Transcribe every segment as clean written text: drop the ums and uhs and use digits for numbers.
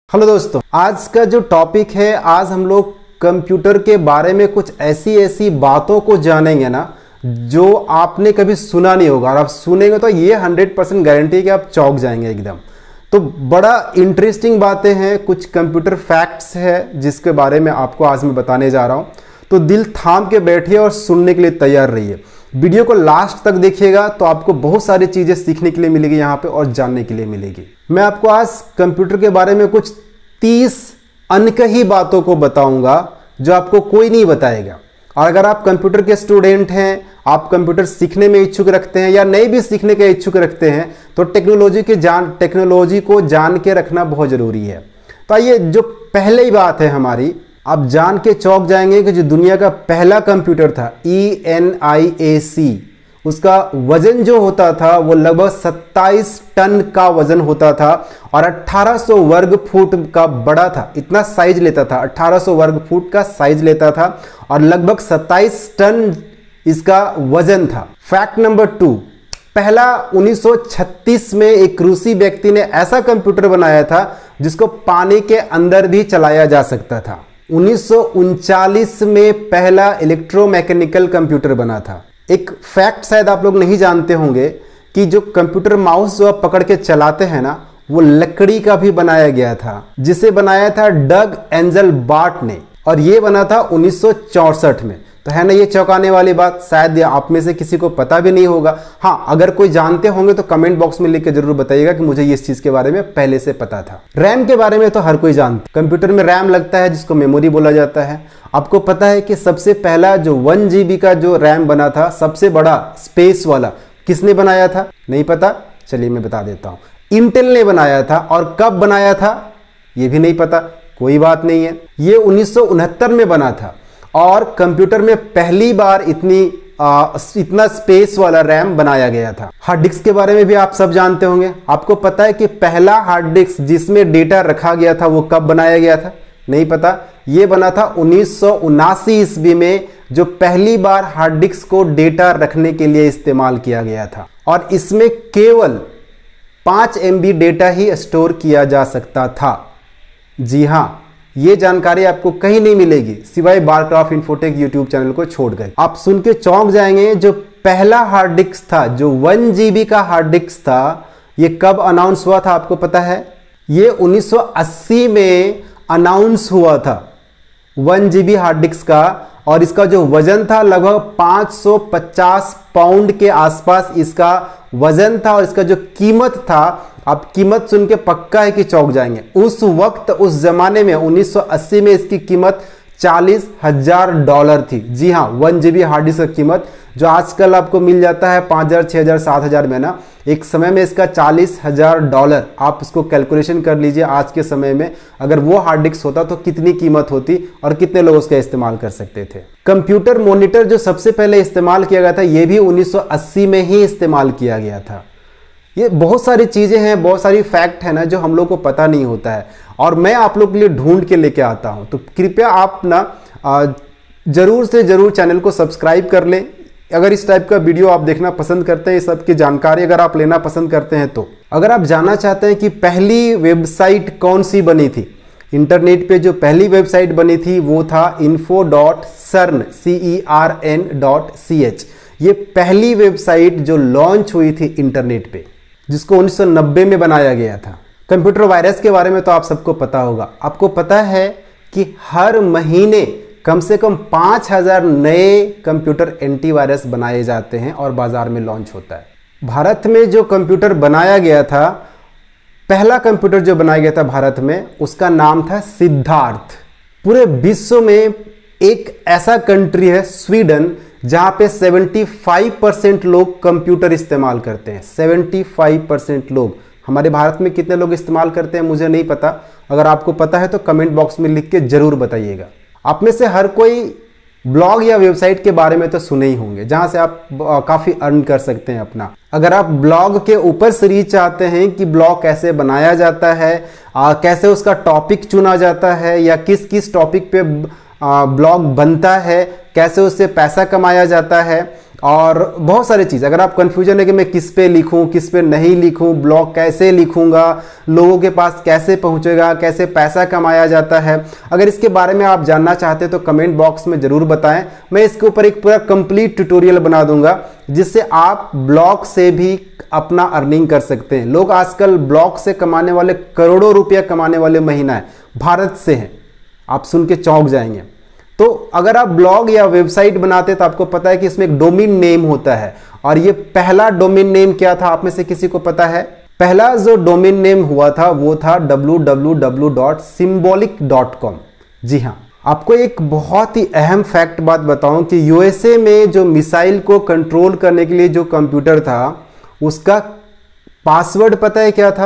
Hello दोस्तों, आज का जो टॉपिक है, आज हम लोग कंप्यूटर के बारे में कुछ ऐसी ऐसी बातों को जानेंगे ना जो आपने कभी सुना नहीं होगा, और आप सुनेंगे तो ये 100% गारंटी है कि आप चौंक जाएंगे एकदम। तो बड़ा इंटरेस्टिंग बातें हैं, कुछ कंप्यूटर फैक्ट्स है जिसके बारे में आपको आज मैं बताने जा रहा हूँ। तो दिल थाम के बैठिए और सुनने के लिए तैयार रहिए। वीडियो को लास्ट तक देखिएगा तो आपको बहुत सारी चीज़ें सीखने के लिए मिलेगी यहाँ पे और जानने के लिए मिलेगी। मैं आपको आज कंप्यूटर के बारे में कुछ 30 अनकही बातों को बताऊंगा जो आपको कोई नहीं बताएगा। और अगर आप कंप्यूटर के स्टूडेंट हैं, आप कंप्यूटर सीखने में इच्छुक रखते हैं या नहीं भी सीखने के इच्छुक रखते हैं, तो टेक्नोलॉजी को जान के रखना बहुत ज़रूरी है। तो आइए, जो पहली बात है हमारी, आप जान के चौंक जाएंगे कि जो दुनिया का पहला कंप्यूटर था ENIAC, उसका वजन जो होता था वो लगभग 27 टन का वजन होता था और 1800 वर्ग फुट का बड़ा था। इतना साइज लेता था, 1800 वर्ग फुट का साइज लेता था और लगभग 27 टन इसका वजन था। फैक्ट नंबर 2, पहला 1936 में एक रूसी व्यक्ति ने ऐसा कंप्यूटर बनाया था जिसको पानी के अंदर भी चलाया जा सकता था। 1939 में पहला इलेक्ट्रोमैकेनिकल कंप्यूटर बना था। एक फैक्ट शायद आप लोग नहीं जानते होंगे कि जो कंप्यूटर माउस जो आप पकड़ के चलाते हैं ना, वो लकड़ी का भी बनाया गया था, जिसे बनाया था डग एंजलबार्ट ने, और ये बना था 1964 में। तो है ना ये चौंकाने वाली बात, शायद आप में से किसी को पता भी नहीं होगा। हाँ, अगर कोई जानते होंगे तो कमेंट बॉक्स में लिख के जरूर बताइएगा कि मुझे इस चीज के बारे में पहले से पता था। रैम के बारे में तो हर कोई जानता, कंप्यूटर में रैम लगता है जिसको मेमोरी बोला जाता है। आपको पता है कि सबसे पहला जो 1 GB का जो रैम बना था, सबसे बड़ा स्पेस वाला, किसने बनाया था? नहीं पता? चलिए मैं बता देता हूँ। इंटेल ने बनाया था। और कब बनाया था ये भी नहीं पता, कोई बात नहीं है। ये 1969 में बना था और कंप्यूटर में पहली बार इतना स्पेस वाला रैम बनाया गया था। हार्ड डिस्क के बारे में भी आप सब जानते होंगे। आपको पता है कि पहला हार्ड डिस्क जिसमें डेटा रखा गया था वो कब बनाया गया था? नहीं पता? ये बना था 1979 ईस्वी में, जो पहली बार हार्ड डिस्क को डेटा रखने के लिए इस्तेमाल किया गया था। और इसमें केवल 5 MB डेटा ही स्टोर किया जा सकता था। जी हाँ, ये जानकारी आपको कहीं नहीं मिलेगी सिवाय बारक्राफ्ट इन्फोटेक यूट्यूब चैनल को छोड़कर। आप सुन के चौंक जाएंगे, जो पहला हार्ड डिस्क था, जो 1 GB का हार्ड डिस्क था, ये कब अनाउंस हुआ था आपको पता है? ये 1980 में अनाउंस हुआ था, 1 GB हार्ड डिस्क का, और इसका जो वजन था लगभग 550 पाउंड के आसपास इसका वजन था। और इसका जो कीमत था, आप कीमत सुन के पक्का है कि चौंक जाएंगे। उस वक्त, उस जमाने में 1980 में इसकी कीमत $40,000 थी। जी हाँ, 1 GB हार्ड डिस्क की कीमत, जो आजकल आपको मिल जाता है 5,000, 6,000, 7,000 में ना, एक समय में इसका $40,000। आप इसको कैलकुलेशन कर लीजिए, आज के समय में अगर वो हार्ड डिस्क होता तो कितनी कीमत होती और कितने लोग उसका इस्तेमाल कर सकते थे। कंप्यूटर मॉनिटर जो सबसे पहले इस्तेमाल किया गया था, ये भी 1980 में ही इस्तेमाल किया गया था। ये बहुत सारी चीज़ें हैं, बहुत सारी फैक्ट है ना जो हम लोग को पता नहीं होता है, और मैं आप लोग के लिए ढूंढ के लेके आता हूं। तो कृपया आप ना जरूर से जरूर चैनल को सब्सक्राइब कर लें। अगर इस टाइप का वीडियो आप देखना पसंद करते हैं, इस सब की जानकारी अगर आप लेना पसंद करते हैं, तो अगर आप जानना चाहते हैं कि पहली वेबसाइट कौन सी बनी थी, इंटरनेट पे जो पहली वेबसाइट बनी थी वो था info.cern.ch। ये पहली वेबसाइट जो लॉन्च हुई थी इंटरनेट पे, जिसको 1990 में बनाया गया था। कंप्यूटर वायरस के बारे में तो आप सबको पता होगा। आपको पता है कि हर महीने कम से कम 5000 नए कंप्यूटर एंटीवायरस बनाए जाते हैं और बाजार में लॉन्च होता है। भारत में जो कंप्यूटर बनाया गया था, पहला कंप्यूटर जो बनाया गया था भारत में, उसका नाम था सिद्धार्थ। पूरे विश्व में एक ऐसा कंट्री है स्वीडन, जहां पे 75% लोग कंप्यूटर इस्तेमाल करते हैं। 75% लोग। हमारे भारत में कितने लोग इस्तेमाल करते हैं मुझे नहीं पता, अगर आपको पता है तो कमेंट बॉक्स में लिख के जरूर बताइएगा। आप में से हर कोई ब्लॉग या वेबसाइट के बारे में तो सुने ही होंगे, जहां से आप काफी अर्न कर सकते हैं अपना। अगर आप ब्लॉग के ऊपर सीरीज चाहते हैं कि ब्लॉग कैसे बनाया जाता है, कैसे उसका टॉपिक चुना जाता है, या किस किस टॉपिक पे ब्लॉग बनता है, कैसे उससे पैसा कमाया जाता है, और बहुत सारी चीज़। अगर आप कंफ्यूजन है कि मैं किस पे लिखूं, किस पे नहीं लिखूं, ब्लॉग कैसे लिखूंगा, लोगों के पास कैसे पहुंचेगा, कैसे पैसा कमाया जाता है, अगर इसके बारे में आप जानना चाहते हैं तो कमेंट बॉक्स में ज़रूर बताएं। मैं इसके ऊपर एक पूरा कंप्लीट ट्यूटोरियल बना दूंगा जिससे आप ब्लॉग से भी अपना अर्निंग कर सकते हैं। लोग आजकल ब्लॉग से कमाने वाले, करोड़ों रुपया कमाने वाले महीना है, भारत से हैं। आप सुन के चौंक जाएंगे। तो अगर आप ब्लॉग या वेबसाइट बनाते तो आपको पता है कि इसमें एक डोमेन नेम होता है, और ये पहला डोमेन नेम क्या था, आप में से किसी को पता है? पहला जो डोमेन नेम हुआ था वो था www.symbolic.com। जी हाँ, आपको एक बहुत ही अहम फैक्ट बात बताऊं कि यूएसए में जो मिसाइल को कंट्रोल करने के लिए जो कंप्यूटर था उसका पासवर्ड पता है क्या था?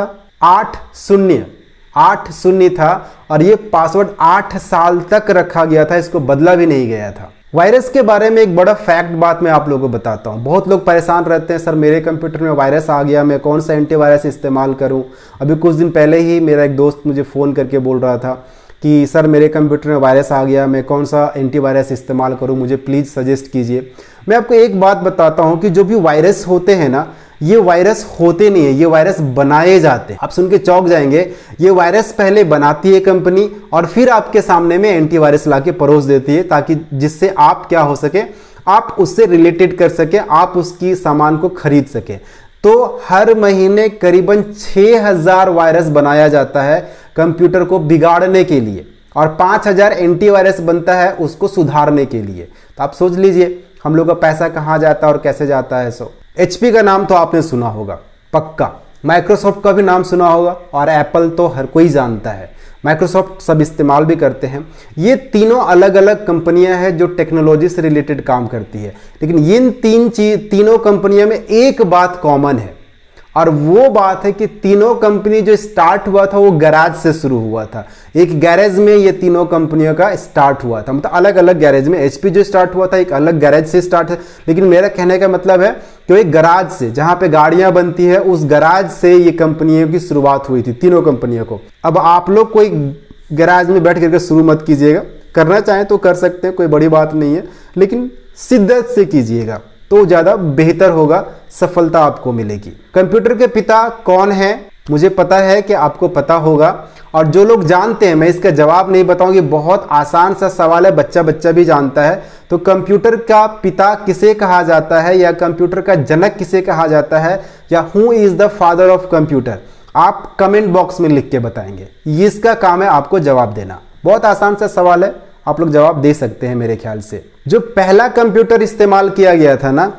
8 शून्य था, और ये पासवर्ड 8 साल तक रखा गया था, इसको बदला भी नहीं गया था। वायरस के बारे में एक बड़ा फैक्ट बात मैं आप लोगों को बताता हूँ। बहुत लोग परेशान रहते हैं, सर मेरे कंप्यूटर में वायरस आ गया, मैं कौन सा एंटीवायरस इस्तेमाल करूँ। अभी कुछ दिन पहले ही मेरा एक दोस्त मुझे फ़ोन करके बोल रहा था कि सर मेरे कंप्यूटर में वायरस आ गया, मैं कौन सा एंटीवायरस इस्तेमाल करूँ, मुझे प्लीज़ सजेस्ट कीजिए। मैं आपको एक बात बताता हूँ कि जो भी वायरस होते हैं ना, ये वायरस होते नहीं है, ये वायरस बनाए जाते हैं। आप सुन के चौंक जाएंगे। ये वायरस पहले बनाती है कंपनी और फिर आपके सामने में एंटीवायरस लाके परोस देती है, ताकि जिससे आप क्या हो सके, आप उससे रिलेटेड कर सके, आप उसकी सामान को खरीद सके। तो हर महीने करीबन 6000 वायरस बनाया जाता है कंप्यूटर को बिगाड़ने के लिए, और 5000 एंटीवायरस बनता है उसको सुधारने के लिए। तो आप सोच लीजिए हम लोग का पैसा कहाँ जाता है और कैसे जाता है। सो HP का नाम तो आपने सुना होगा पक्का, माइक्रोसॉफ्ट का भी नाम सुना होगा, और एप्पल तो हर कोई जानता है, माइक्रोसॉफ्ट सब इस्तेमाल भी करते हैं। ये तीनों अलग अलग कंपनियां हैं जो टेक्नोलॉजी से रिलेटेड काम करती है, लेकिन इन तीनों कंपनियों में एक बात कॉमन है, और वो बात है कि तीनों कंपनी जो स्टार्ट हुआ था वो गैराज से शुरू हुआ था। एक गैरेज में ये तीनों कंपनियों का स्टार्ट हुआ था, मतलब अलग अलग गैरेज में। HP जो स्टार्ट हुआ था एक अलग गैरेज से स्टार्ट है, लेकिन मेरा कहने का मतलब है कि एक गैराज से, जहां पे गाड़ियां बनती है, उस गैराज से ये कंपनियों की शुरुआत हुई थी, तीनों कंपनियों को। अब आप लोग कोई गैराज में बैठ करके शुरू मत कीजिएगा, करना चाहें तो कर सकते हैं, कोई बड़ी बात नहीं है, लेकिन शिद्दत से कीजिएगा तो ज़्यादा बेहतर होगा, सफलता आपको मिलेगी। कंप्यूटर के पिता कौन है? मुझे पता है कि आपको पता होगा, और जो लोग जानते हैं, मैं इसका जवाब नहीं बताऊंगी, बहुत आसान सा सवाल है, बच्चा भी जानता है। तो कंप्यूटर का पिता किसे कहा जाता है, या कंप्यूटर का जनक किसे कहा जाता है, या who is the father of computer? आप कमेंट बॉक्स में लिख के बताएंगे। ये इसका काम है आपको जवाब देना। बहुत आसान सा सवाल है, आप लोग जवाब दे सकते हैं मेरे ख्याल से। जो पहला कंप्यूटर इस्तेमाल किया गया था ना,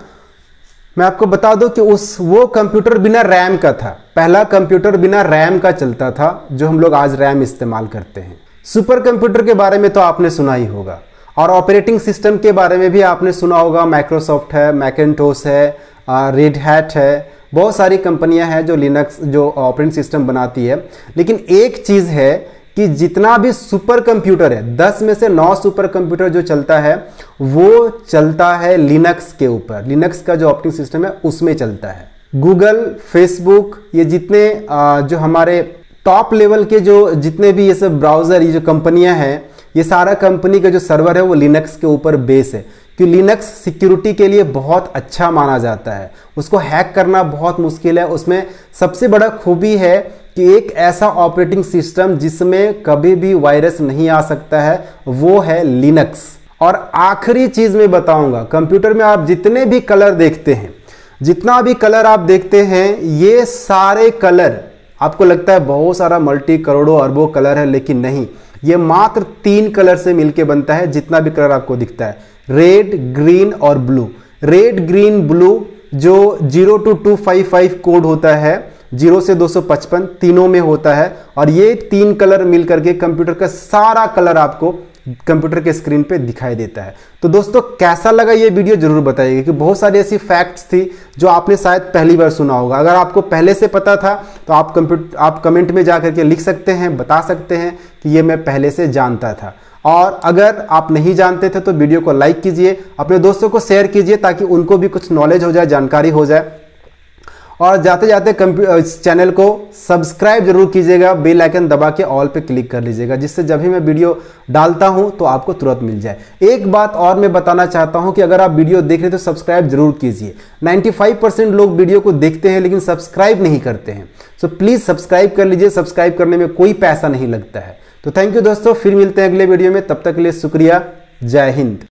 मैं आपको बता दूं कि वो कंप्यूटर बिना रैम का था। पहला कंप्यूटर बिना रैम का चलता था, जो हम लोग आज रैम इस्तेमाल करते हैं। सुपर कंप्यूटर के बारे में तो आपने सुना ही होगा, और ऑपरेटिंग सिस्टम के बारे में भी आपने सुना होगा। माइक्रोसॉफ्ट है, मैकिन्टोश है, रेड हैट है, बहुत सारी कंपनियां हैं जो लिनक्स, जो ऑपरेटिंग सिस्टम बनाती है। लेकिन एक चीज़ है कि जितना भी सुपर कंप्यूटर है, 10 में से 9 सुपर कंप्यूटर जो चलता है वो चलता है लिनक्स के ऊपर। लिनक्स का जो ऑपरेटिंग सिस्टम है उसमें चलता है। गूगल, फेसबुक, ये जितने जो हमारे टॉप लेवल के जो जितने भी ये सब ब्राउज़र, ये जो कंपनियां हैं, ये सारा कंपनी का जो सर्वर है वो लिनक्स के ऊपर बेस है। कि लिनक्स सिक्योरिटी के लिए बहुत अच्छा माना जाता है, उसको हैक करना बहुत मुश्किल है। उसमें सबसे बड़ा खूबी है कि एक ऐसा ऑपरेटिंग सिस्टम जिसमें कभी भी वायरस नहीं आ सकता है, वो है लिनक्स। और आखिरी चीज़ मैं बताऊंगा, कंप्यूटर में आप जितने भी कलर देखते हैं, जितना भी कलर आप देखते हैं, ये सारे कलर, आपको लगता है बहुत सारा मल्टी करोड़ों अरबों कलर है, लेकिन नहीं, ये मात्र 3 कलर से मिलके बनता है। जितना भी कलर आपको दिखता है, रेड, ग्रीन और ब्लू। रेड, ग्रीन, ब्लू जो 0 to 255 कोड होता है, 0 से 255 तीनों में होता है, और ये 3 कलर मिलकर के कंप्यूटर का सारा कलर आपको कंप्यूटर के स्क्रीन पे दिखाई देता है। तो दोस्तों कैसा लगा ये वीडियो जरूर बताइएगा, कि बहुत सारी ऐसी फैक्ट्स थी जो आपने शायद पहली बार सुना होगा। अगर आपको पहले से पता था तो आप कमेंट में जा करके लिख सकते हैं, बता सकते हैं कि ये मैं पहले से जानता था। और अगर आप नहीं जानते थे तो वीडियो को लाइक कीजिए, अपने दोस्तों को शेयर कीजिए, ताकि उनको भी कुछ नॉलेज हो जाए, जानकारी हो जाए। और जाते जाते इस चैनल को सब्सक्राइब जरूर कीजिएगा, बेल आइकन दबा के ऑल पे क्लिक कर लीजिएगा, जिससे जब भी मैं वीडियो डालता हूं तो आपको तुरंत मिल जाए। एक बात और मैं बताना चाहता हूं कि अगर आप वीडियो देख रहे हैं तो सब्सक्राइब जरूर कीजिए। 95% लोग वीडियो को देखते हैं लेकिन सब्सक्राइब नहीं करते हैं, सो प्लीज सब्सक्राइब कर लीजिए। सब्सक्राइब करने में कोई पैसा नहीं लगता है। तो थैंक यू दोस्तों, फिर मिलते हैं अगले वीडियो में, तब तक के लिए शुक्रिया, जय हिंद।